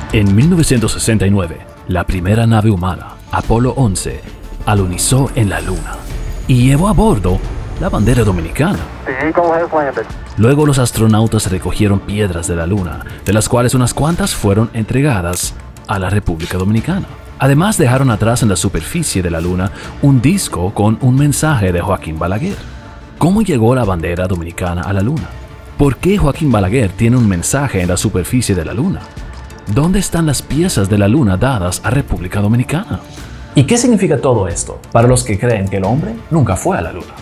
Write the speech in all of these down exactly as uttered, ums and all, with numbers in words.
En mil novecientos sesenta y nueve, la primera nave humana, Apolo once, alunizó en la Luna y llevó a bordo la bandera dominicana. Luego los astronautas recogieron piedras de la Luna, de las cuales unas cuantas fueron entregadas a la República Dominicana. Además dejaron atrás en la superficie de la Luna un disco con un mensaje de Joaquín Balaguer. ¿Cómo llegó la bandera dominicana a la Luna? ¿Por qué Joaquín Balaguer tiene un mensaje en la superficie de la Luna? ¿Dónde están las piezas de la Luna dadas a República Dominicana? ¿Y qué significa todo esto para los que creen que el hombre nunca fue a la Luna?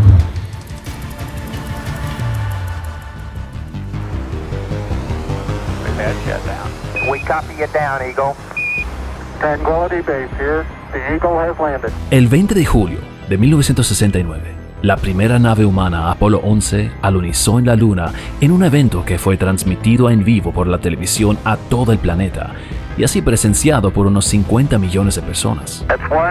El veinte de julio de mil novecientos sesenta y nueve, la primera nave humana Apolo once alunizó en la Luna en un evento que fue transmitido en vivo por la televisión a todo el planeta y así presenciado por unos cincuenta millones de personas.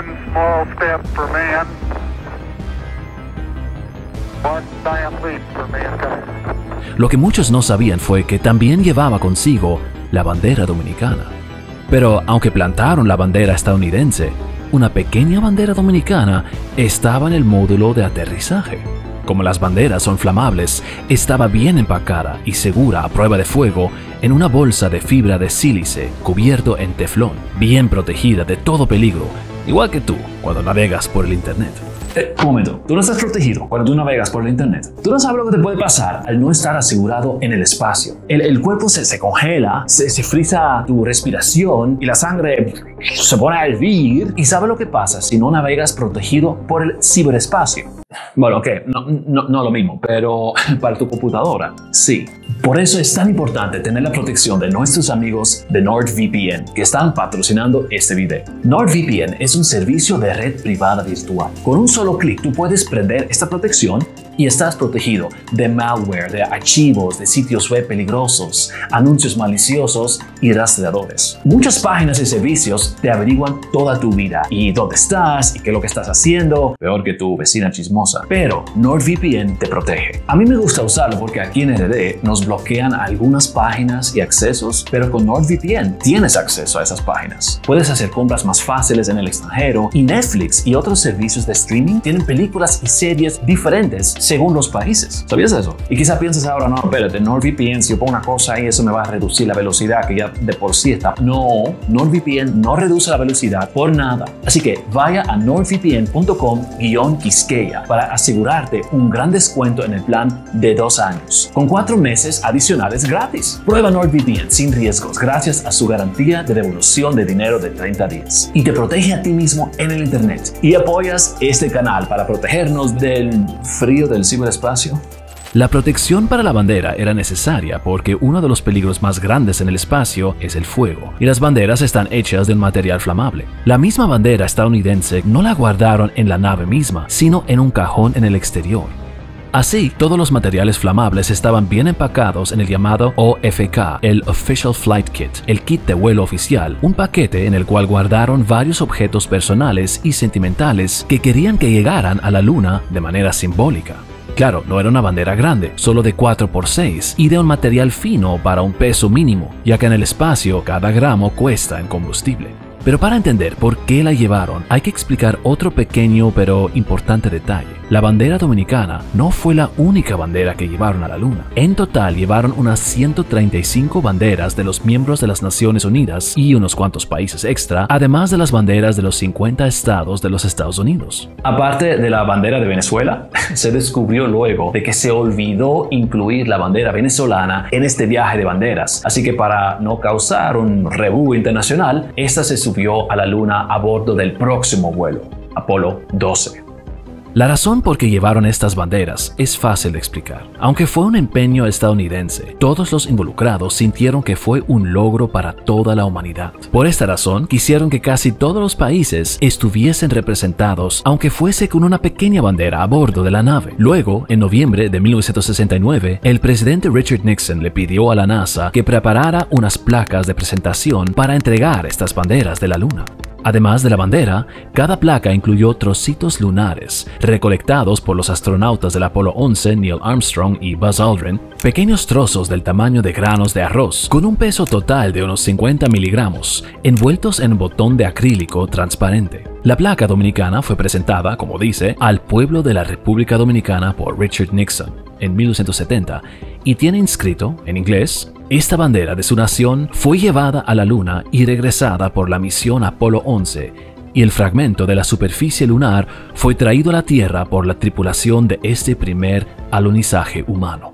Lo que muchos no sabían fue que también llevaba consigo la bandera dominicana. Pero aunque plantaron la bandera estadounidense, una pequeña bandera dominicana estaba en el módulo de aterrizaje. Como las banderas son flamables, estaba bien empacada y segura a prueba de fuego en una bolsa de fibra de sílice cubierto en teflón, bien protegida de todo peligro, igual que tú cuando navegas por el internet. Eh, un momento, tú no estás protegido cuando tú navegas por el internet. Tú no sabes lo que te puede pasar al no estar asegurado en el espacio. El, el cuerpo se, se congela, se, se frisa tu respiración y la sangre se pone a hervir. ¿Y sabes lo que pasa si no navegas protegido por el ciberespacio? Bueno, ok, no, no, no lo mismo, pero para tu computadora, sí. Por eso es tan importante tener la protección de nuestros amigos de NordVPN, que están patrocinando este video. NordVPN es un servicio de red privada virtual. Con un solo clic tú puedes prender esta protección y estás protegido de malware, de archivos, de sitios web peligrosos, anuncios maliciosos y rastreadores. Muchas páginas y servicios te averiguan toda tu vida y dónde estás y qué es lo que estás haciendo, peor que tu vecina chismosa. Pero NordVPN te protege. A mí me gusta usarlo porque aquí en R D nos bloquean algunas páginas y accesos, pero con NordVPN tienes acceso a esas páginas. Puedes hacer compras más fáciles en el extranjero y Netflix y otros servicios de streaming tienen películas y series diferentes según los países. ¿Sabías eso? Y quizá piensas ahora, no, espérate, NordVPN, si yo pongo una cosa ahí, eso me va a reducir la velocidad que ya de por sí está. No, NordVPN no reduce la velocidad por nada. Así que vaya a nordvpn punto com guión Quisqueya para asegurarte un gran descuento en el plan de dos años, con cuatro meses adicionales gratis. Prueba NordVPN sin riesgos gracias a su garantía de devolución de dinero de treinta días. Y te protege a ti mismo en el internet. Y apoyas este canal para protegernos del frío del ciberespacio. La protección para la bandera era necesaria porque uno de los peligros más grandes en el espacio es el fuego, y las banderas están hechas de un material flamable. La misma bandera estadounidense no la guardaron en la nave misma, sino en un cajón en el exterior. Así, todos los materiales flamables estaban bien empacados en el llamado O F K, el Official Flight Kit, el kit de vuelo oficial, un paquete en el cual guardaron varios objetos personales y sentimentales que querían que llegaran a la Luna de manera simbólica. Claro, no era una bandera grande, solo de cuatro por seis y de un material fino para un peso mínimo, ya que en el espacio cada gramo cuesta en combustible. Pero para entender por qué la llevaron, hay que explicar otro pequeño pero importante detalle. La bandera dominicana no fue la única bandera que llevaron a la Luna. En total llevaron unas ciento treinta y cinco banderas de los miembros de las Naciones Unidas y unos cuantos países extra, además de las banderas de los cincuenta estados de los Estados Unidos. Aparte de la bandera de Venezuela, se descubrió luego de que se olvidó incluir la bandera venezolana en este viaje de banderas. Así que para no causar un revuelo internacional, esta se subió a la Luna a bordo del próximo vuelo, Apolo doce. La razón por qué llevaron estas banderas es fácil de explicar. Aunque fue un empeño estadounidense, todos los involucrados sintieron que fue un logro para toda la humanidad. Por esta razón, quisieron que casi todos los países estuviesen representados, aunque fuese con una pequeña bandera a bordo de la nave. Luego, en noviembre de mil novecientos sesenta y nueve, el presidente Richard Nixon le pidió a la NASA que preparara unas placas de presentación para entregar estas banderas de la Luna. Además de la bandera, cada placa incluyó trocitos lunares, recolectados por los astronautas del Apolo once, Neil Armstrong y Buzz Aldrin, pequeños trozos del tamaño de granos de arroz, con un peso total de unos cincuenta miligramos, envueltos en un botón de acrílico transparente. La placa dominicana fue presentada, como dice, al pueblo de la República Dominicana por Richard Nixon en mil novecientos setenta y tiene inscrito, en inglés, esta bandera de su nación fue llevada a la Luna y regresada por la misión Apolo once, y el fragmento de la superficie lunar fue traído a la Tierra por la tripulación de este primer alunizaje humano.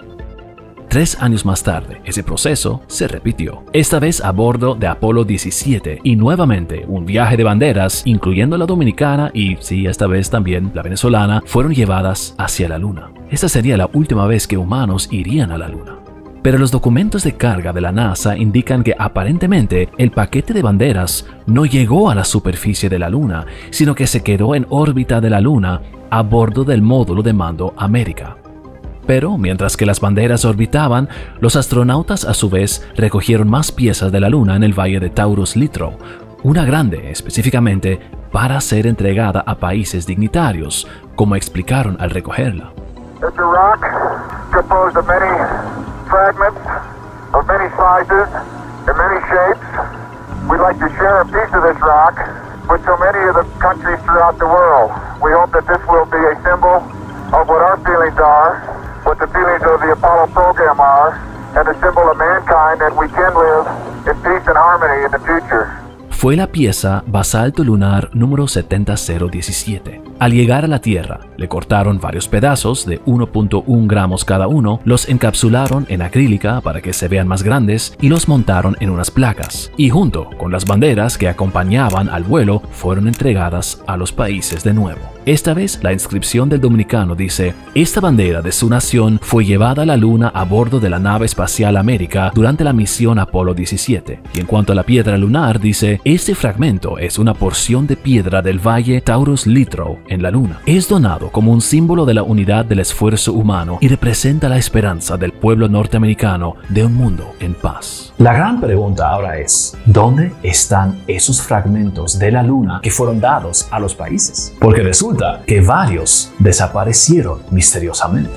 Tres años más tarde, ese proceso se repitió, esta vez a bordo de Apolo diecisiete y nuevamente un viaje de banderas, incluyendo la dominicana y, sí, esta vez también la venezolana, fueron llevadas hacia la Luna. Esta sería la última vez que humanos irían a la Luna. Pero los documentos de carga de la NASA indican que aparentemente el paquete de banderas no llegó a la superficie de la Luna, sino que se quedó en órbita de la Luna a bordo del módulo de mando América. Pero mientras que las banderas orbitaban, los astronautas a su vez recogieron más piezas de la Luna en el valle de Taurus-Littrow, una grande específicamente para ser entregada a países dignitarios, como explicaron al recogerla. It's a rock composed of many fragments of many sizes and many shapes. We'd like to share a piece of this rock with so many of the countries throughout the world. We hope that this will be a symbol of what our feelings are, what the feelings of the Apollo program are, and a symbol of mankind that we can live in peace and harmony in the future. Fue la pieza basalto lunar número setenta mil diecisiete. Al llegar a la Tierra, le cortaron varios pedazos de uno punto uno gramos cada uno, los encapsularon en acrílica para que se vean más grandes y los montaron en unas placas. Y junto con las banderas que acompañaban al vuelo, fueron entregadas a los países de nuevo. Esta vez la inscripción del dominicano dice: esta bandera de su nación fue llevada a la Luna a bordo de la nave espacial América durante la misión Apolo diecisiete. Y en cuanto a la piedra lunar, dice: este fragmento es una porción de piedra del valle Taurus-Littrow en la Luna. Es donado como un símbolo de la unidad del esfuerzo humano y representa la esperanza del pueblo norteamericano de un mundo en paz. La gran pregunta ahora es: ¿dónde están esos fragmentos de la Luna que fueron dados a los países? Porque resulta que varios desaparecieron misteriosamente.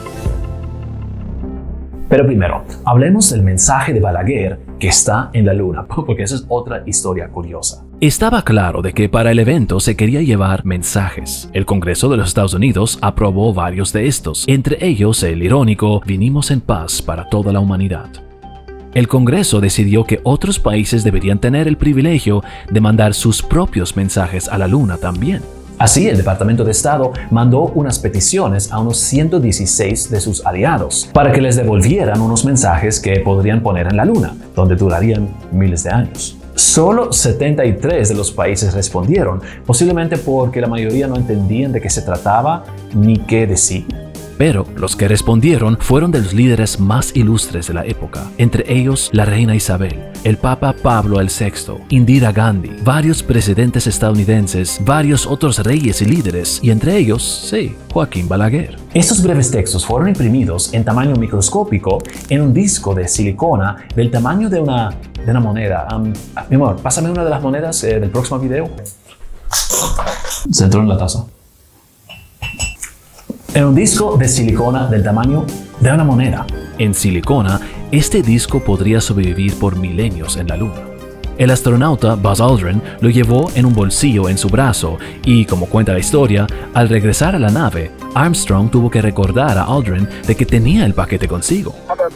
Pero primero, hablemos del mensaje de Balaguer que está en la Luna, porque esa es otra historia curiosa. Estaba claro de que para el evento se quería llevar mensajes. El Congreso de los Estados Unidos aprobó varios de estos, entre ellos el irónico "Vinimos en paz para toda la humanidad". El Congreso decidió que otros países deberían tener el privilegio de mandar sus propios mensajes a la Luna también. Así, el Departamento de Estado mandó unas peticiones a unos ciento dieciséis de sus aliados para que les devolvieran unos mensajes que podrían poner en la Luna, donde durarían miles de años. Solo setenta y tres de los países respondieron, posiblemente porque la mayoría no entendían de qué se trataba ni qué decir. Pero los que respondieron fueron de los líderes más ilustres de la época, entre ellos la reina Isabel, el Papa Pablo el sexto, Indira Gandhi, varios presidentes estadounidenses, varios otros reyes y líderes, y entre ellos, sí, Joaquín Balaguer. Estos breves textos fueron imprimidos en tamaño microscópico en un disco de silicona del tamaño de una, de una moneda. Um, mi amor, pásame una de las monedas eh, del próximo video. Se entró en la taza. En un disco de silicona del tamaño de una moneda. En silicona, este disco podría sobrevivir por milenios en la Luna. El astronauta Buzz Aldrin lo llevó en un bolsillo en su brazo y, como cuenta la historia, al regresar a la nave, Armstrong tuvo que recordar a Aldrin de que tenía el paquete consigo.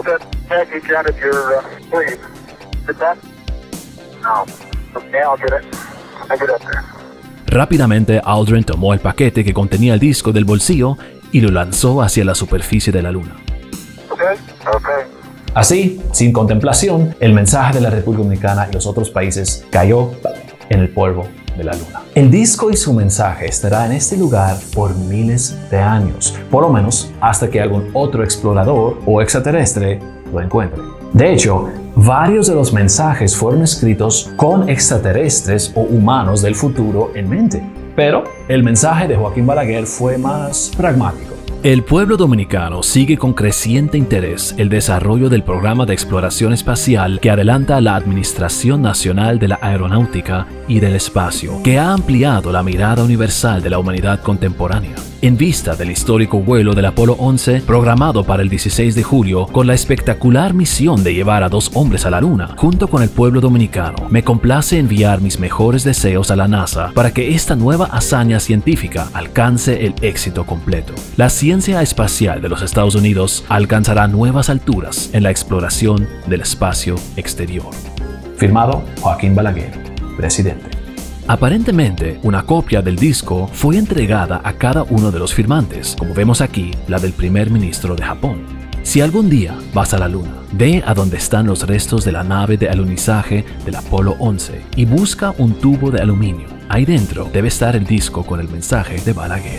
Rápidamente, Aldrin tomó el paquete que contenía el disco del bolsillo y lo lanzó hacia la superficie de la Luna. Okay. Okay. Así, sin contemplación, el mensaje de la República Dominicana y los otros países cayó en el polvo de la Luna. El disco y su mensaje estará en este lugar por miles de años, por lo menos hasta que algún otro explorador o extraterrestre lo encuentre. De hecho, varios de los mensajes fueron escritos con extraterrestres o humanos del futuro en mente. Pero el mensaje de Joaquín Balaguer fue más pragmático. El pueblo dominicano sigue con creciente interés el desarrollo del programa de exploración espacial que adelanta la Administración Nacional de la Aeronáutica y del Espacio, que ha ampliado la mirada universal de la humanidad contemporánea. En vista del histórico vuelo del Apolo once, programado para el dieciséis de julio, con la espectacular misión de llevar a dos hombres a la Luna, junto con el pueblo dominicano, me complace enviar mis mejores deseos a la NASA para que esta nueva hazaña científica alcance el éxito completo. La ciencia espacial de los Estados Unidos alcanzará nuevas alturas en la exploración del espacio exterior. Firmado Joaquín Balaguer, presidente. Aparentemente, una copia del disco fue entregada a cada uno de los firmantes, como vemos aquí la del primer ministro de Japón. Si algún día vas a la Luna, ve a donde están los restos de la nave de alunizaje del Apolo once y busca un tubo de aluminio. Ahí dentro debe estar el disco con el mensaje de Balaguer.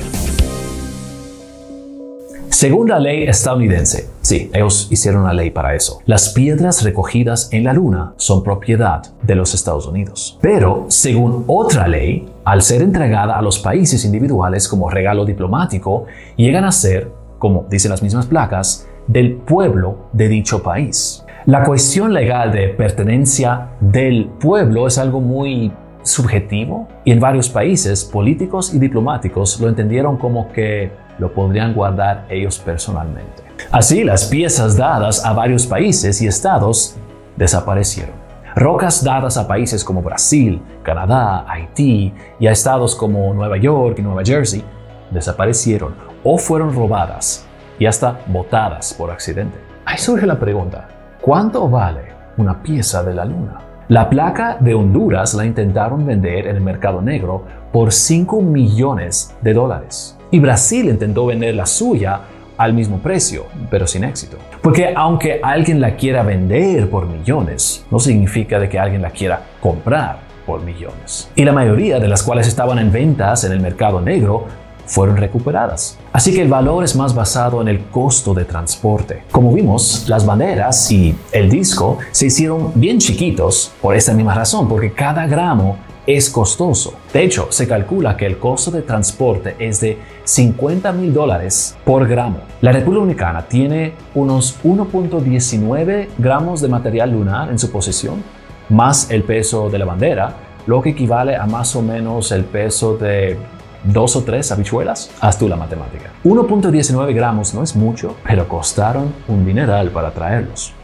Según la ley estadounidense, sí, ellos hicieron una ley para eso, las piedras recogidas en la Luna son propiedad de los Estados Unidos. Pero, según otra ley, al ser entregada a los países individuales como regalo diplomático, llegan a ser, como dicen las mismas placas, del pueblo de dicho país. La cuestión legal de pertenencia del pueblo es algo muy subjetivo y en varios países políticos y diplomáticos lo entendieron como que lo podrían guardar ellos personalmente. Así, las piezas dadas a varios países y estados desaparecieron. Rocas dadas a países como Brasil, Canadá, Haití y a estados como Nueva York y Nueva Jersey desaparecieron o fueron robadas y hasta botadas por accidente. Ahí surge la pregunta, ¿cuánto vale una pieza de la Luna? La placa de Honduras la intentaron vender en el mercado negro por cinco millones de dólares. Y Brasil intentó vender la suya al mismo precio, pero sin éxito. Porque aunque alguien la quiera vender por millones, no significa de que alguien la quiera comprar por millones. Y la mayoría de las cuales estaban en ventas en el mercado negro fueron recuperadas. Así que el valor es más basado en el costo de transporte. Como vimos, las banderas y el disco se hicieron bien chiquitos por esta misma razón, porque cada gramo es costoso. De hecho, se calcula que el costo de transporte es de cincuenta mil dólares por gramo. La República Dominicana tiene unos uno punto diecinueve gramos de material lunar en su posesión, más el peso de la bandera, lo que equivale a más o menos el peso de dos o tres habichuelas. Haz tú la matemática. uno punto diecinueve gramos no es mucho, pero costaron un dineral para traerlos.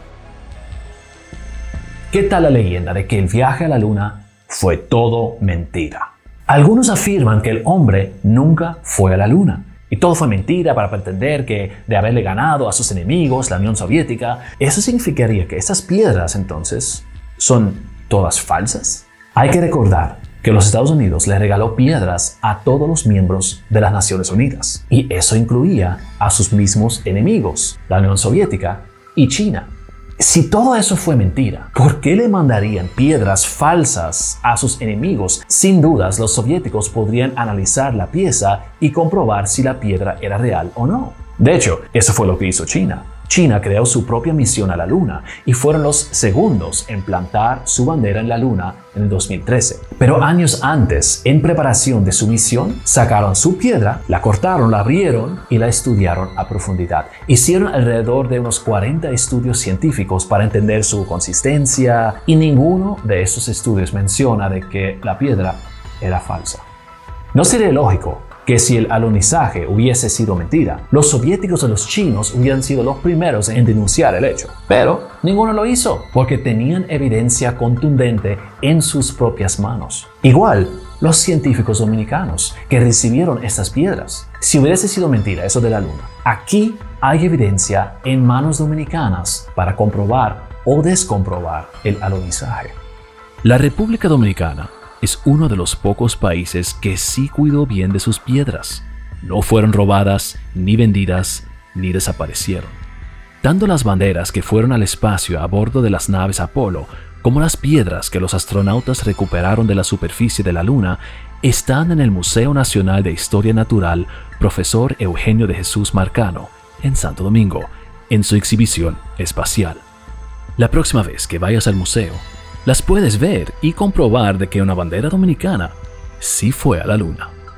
¿Qué tal la leyenda de que el viaje a la Luna fue todo mentira? Algunos afirman que el hombre nunca fue a la Luna y todo fue mentira para pretender que de haberle ganado a sus enemigos, la Unión Soviética. ¿Eso significaría que esas piedras entonces son todas falsas? Hay que recordar que los Estados Unidos le regaló piedras a todos los miembros de las Naciones Unidas y eso incluía a sus mismos enemigos, la Unión Soviética y China. Si todo eso fue mentira, ¿por qué le mandarían piedras falsas a sus enemigos? Sin dudas, los soviéticos podrían analizar la pieza y comprobar si la piedra era real o no. De hecho, eso fue lo que hizo China. China creó su propia misión a la Luna y fueron los segundos en plantar su bandera en la Luna en el dos mil trece. Pero años antes, en preparación de su misión, sacaron su piedra, la cortaron, la abrieron y la estudiaron a profundidad. Hicieron alrededor de unos cuarenta estudios científicos para entender su consistencia y ninguno de esos estudios menciona de que la piedra era falsa. ¿No sería lógico que si el alunizaje hubiese sido mentira, los soviéticos o los chinos hubieran sido los primeros en denunciar el hecho? Pero ninguno lo hizo, porque tenían evidencia contundente en sus propias manos. Igual, los científicos dominicanos que recibieron estas piedras. Si hubiese sido mentira eso de la Luna, aquí hay evidencia en manos dominicanas para comprobar o descomprobar el alunizaje. La República Dominicana es uno de los pocos países que sí cuidó bien de sus piedras. No fueron robadas, ni vendidas, ni desaparecieron. Tanto las banderas que fueron al espacio a bordo de las naves Apolo, como las piedras que los astronautas recuperaron de la superficie de la Luna, están en el Museo Nacional de Historia Natural Profesor Eugenio de Jesús Marcano, en Santo Domingo, en su exhibición espacial. La próxima vez que vayas al museo, las puedes ver y comprobar de que una bandera dominicana sí fue a la Luna.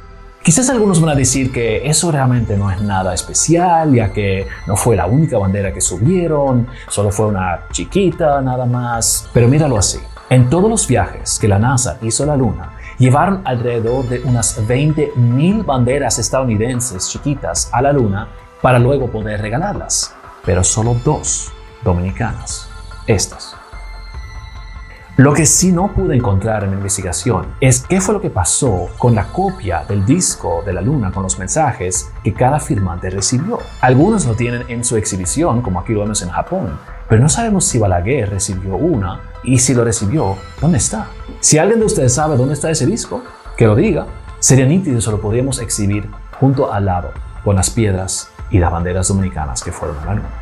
Quizás algunos van a decir que eso realmente no es nada especial, ya que no fue la única bandera que subieron, solo fue una chiquita nada más. Pero míralo así. En todos los viajes que la NASA hizo a la Luna, llevaron alrededor de unas veinte mil banderas estadounidenses chiquitas a la Luna para luego poder regalarlas. Pero solo dos dominicanas. Estas. Lo que sí no pude encontrar en la investigación es qué fue lo que pasó con la copia del disco de la Luna con los mensajes que cada firmante recibió. Algunos lo tienen en su exhibición, como aquí lo vemos en Japón, pero no sabemos si Balaguer recibió una y si lo recibió, ¿dónde está? Si alguien de ustedes sabe dónde está ese disco, que lo diga. Sería nítido si lo podríamos exhibir junto al lado con las piedras y las banderas dominicanas que fueron a la Luna.